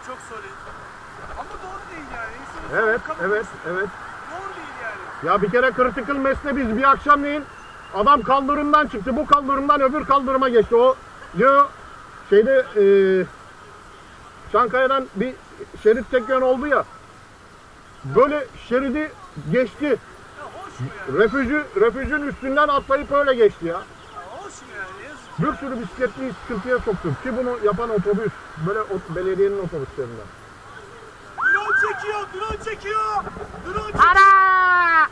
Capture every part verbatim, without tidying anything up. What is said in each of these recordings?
çok solid. Ama doğru değil yani. İnsanın Evet, evet, evet. Doğru değil yani. Ya bir kere critical mass'te biz bir akşamleyin adam kaldırımdan çıktı. Bu kaldırımdan öbür kaldırıma geçti. O diyor şeyde e, Çankaya'dan bir şerit tek yön oldu ya. Böyle şeridi geçti. Ya hoş mu yani? Refüjü, refüjün üstünden atlayıp öyle geçti ya. Ya hoş mu yani? Yazık. Bir sürü bisikletliyi sıkıntıya soktu. Ki bunu yapan otobüs. Böyle o, belediyenin otobüslerinden. Drone çekiyor, drone çekiyor. Drone çekiyor. Ara!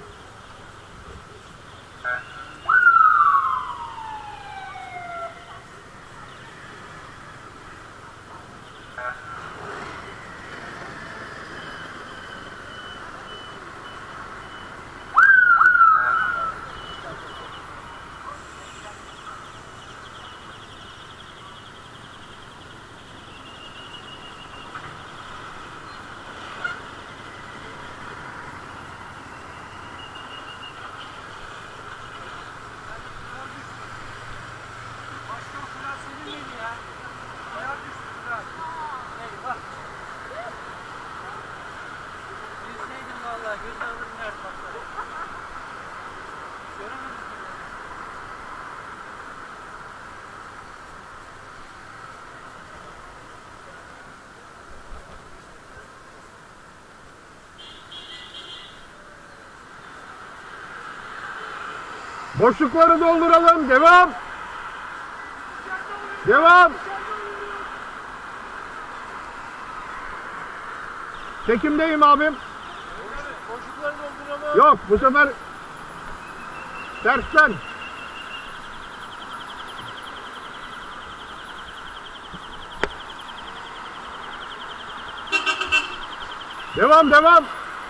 Başkan falan senin miydi ya? Ayar düştü biraz. Eyvah. Bilseydim vallahi göz alırım her patları. Göremedim. Boşlukları dolduralım. Devam. Devam. Çekimdeyim abim. Boşlukları dolduralım. Yok bu sefer tersten. Devam devam.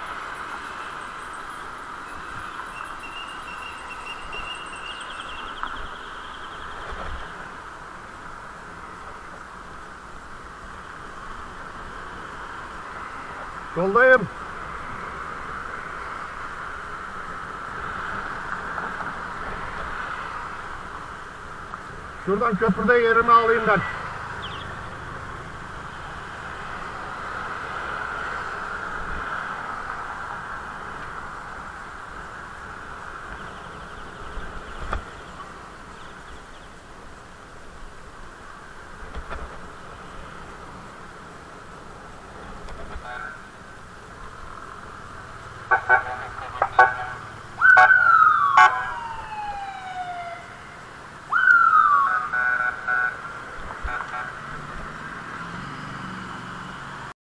Soldayım. Şuradan köprüde yerimi alayım ben.